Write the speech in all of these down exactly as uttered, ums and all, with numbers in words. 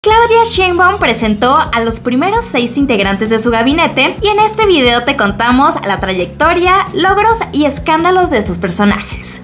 Claudia Sheinbaum presentó a los primeros seis integrantes de su gabinete y en este video te contamos la trayectoria, logros y escándalos de estos personajes.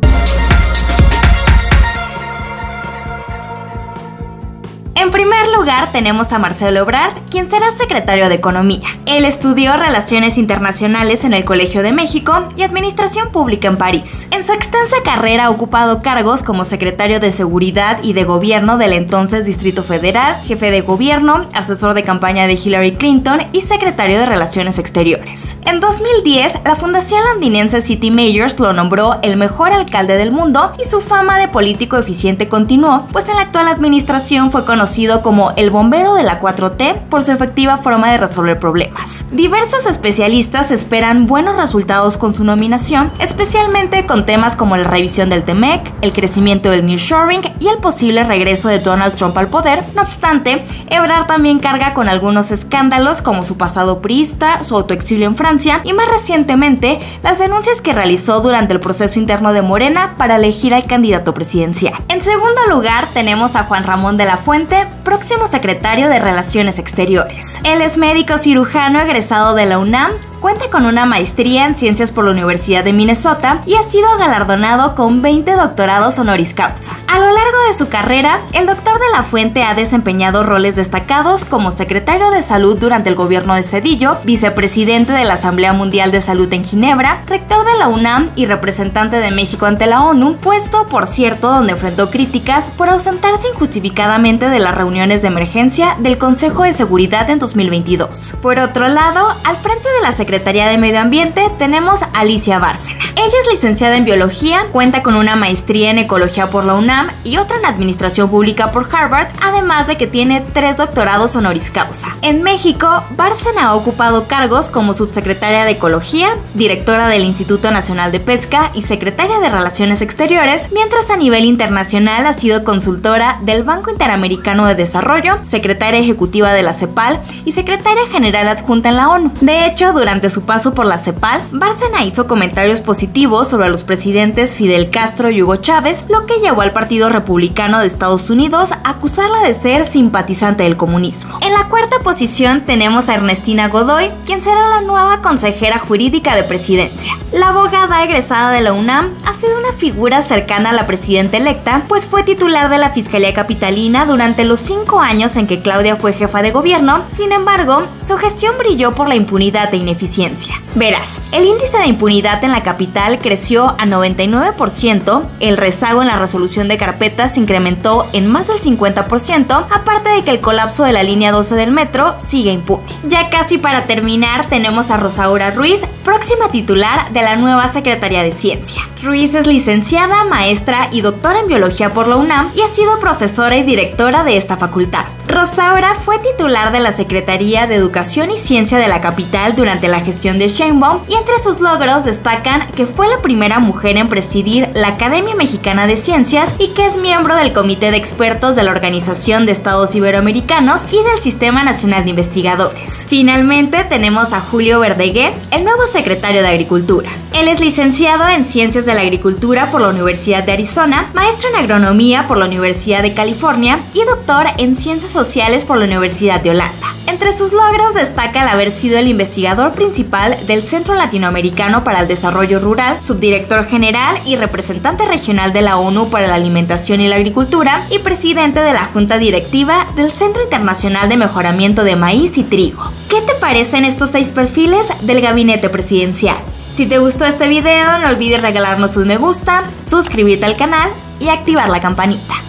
En primer lugar tenemos a Marcelo Ebrard, quien será secretario de Economía. Él estudió Relaciones Internacionales en el Colegio de México y Administración Pública en París. En su extensa carrera ha ocupado cargos como secretario de Seguridad y de Gobierno del entonces Distrito Federal, jefe de gobierno, asesor de campaña de Hillary Clinton y secretario de Relaciones Exteriores. En dos mil diez, la fundación londinense City Mayors lo nombró el mejor alcalde del mundo y su fama de político eficiente continuó, pues en la actual administración fue conocido como el bombero de la cuatro T por su efectiva forma de resolver problemas. Diversos especialistas esperan buenos resultados con su nominación, especialmente con temas como la revisión del T M E C, el crecimiento del nearshoring y el posible regreso de Donald Trump al poder. No obstante, Ebrard también carga con algunos escándalos como su pasado priista, su autoexilio en Francia y más recientemente las denuncias que realizó durante el proceso interno de Morena para elegir al candidato presidencial. En segundo lugar tenemos a Juan Ramón de la Fuente, próximo secretario de Relaciones Exteriores. Él es médico cirujano egresado de la UNAM, cuenta con una maestría en ciencias por la Universidad de Minnesota y ha sido galardonado con veinte doctorados honoris causa. A lo largo de su carrera, el doctor de la Fuente ha desempeñado roles destacados como secretario de Salud durante el gobierno de Zedillo, vicepresidente de la Asamblea Mundial de Salud en Ginebra, rector de la UNAM y representante de México ante la ONU, puesto, por cierto, donde enfrentó críticas por ausentarse injustificadamente de las reuniones de emergencia del Consejo de Seguridad en dos mil veintidós. Por otro lado, al frente de la Secretaría de Medio Ambiente tenemos a Alicia Bárcena. Ella es licenciada en Biología, cuenta con una maestría en Ecología por la UNAM y otra en Administración Pública por Harvard, además de que tiene tres doctorados honoris causa. En México, Bárcena ha ocupado cargos como subsecretaria de Ecología, directora del Instituto Nacional de Pesca y secretaria de Relaciones Exteriores, mientras a nivel internacional ha sido consultora del Banco Interamericano de Desarrollo, secretaria ejecutiva de la CEPAL y secretaria general adjunta en la ONU. De hecho, durante su paso por la CEPAL, Bárcena hizo comentarios positivos sobre los presidentes Fidel Castro y Hugo Chávez, lo que llevó al Partido Republicano de Estados Unidos a acusarla de ser simpatizante del comunismo. En la cuarta posición tenemos a Ernestina Godoy, quien será la nueva consejera jurídica de Presidencia. La abogada egresada de la UNAM ha sido una figura cercana a la presidenta electa, pues fue titular de la Fiscalía Capitalina durante los cinco años en que Claudia fue jefa de gobierno. Sin embargo, su gestión brilló por la impunidad e ineficiencia. Verás, el índice de impunidad en la capital creció a noventa y nueve por ciento, el rezago en la resolución de carpetas se incrementó en más del cincuenta por ciento, aparte de que el colapso de la línea doce del metro sigue impune. Ya casi para terminar tenemos a Rosaura Ruiz, próxima titular de la nueva Secretaría de Ciencia. Ruiz es licenciada, maestra y doctora en Biología por la UNAM y ha sido profesora y directora de esta facultad. Rosaura fue titular de la Secretaría de Educación y Ciencia de la capital durante la gestión de Sheinbaum y entre sus logros destacan que fue la primera mujer en presidir la Academia Mexicana de Ciencias y que es miembro del Comité de Expertos de la Organización de Estados Iberoamericanos y del Sistema Nacional de Investigadores. Finalmente tenemos a Julio Verdegué, el nuevo secretario de Agricultura. Él es licenciado en Ciencias de la Agricultura por la Universidad de Arizona, maestro en Agronomía por la Universidad de California y doctor en Ciencias Sociales por la Universidad de Holanda. Entre sus logros destaca el haber sido el investigador principal del Centro Latinoamericano para el Desarrollo Rural, subdirector general y representante regional de la ONU para la Alimentación y la Agricultura y presidente de la Junta Directiva del Centro Internacional de Mejoramiento de Maíz y Trigo. ¿Qué te parecen estos seis perfiles del gabinete presidencial? Si te gustó este video, no olvides regalarnos un me gusta, suscribirte al canal y activar la campanita.